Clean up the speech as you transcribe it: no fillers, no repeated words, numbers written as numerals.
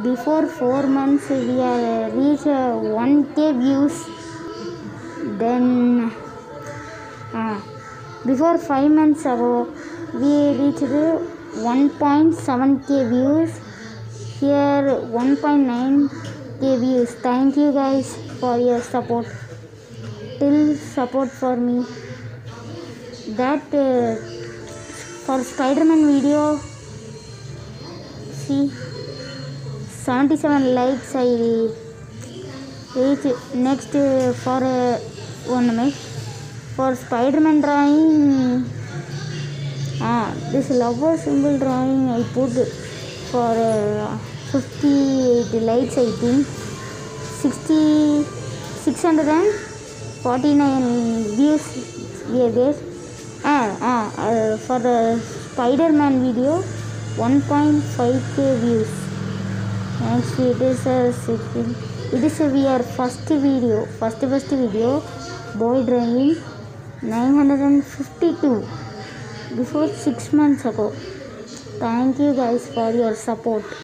before 4 months we are reached 1K views. Then before 5 months ago we reached 1.7K views. Here 1.9K views. Thank you guys for your support. Still support for me. That for Spider-Man video, see 77 likes I reach. Next for 1 minute for Spider-Man drawing, this lover symbol drawing I put for 58 likes I think. 649 views here guys. For the Spider-Man video 1.5K views. Next it is our first video boy drawing 952 before 6 months ago. Thank you guys for your support.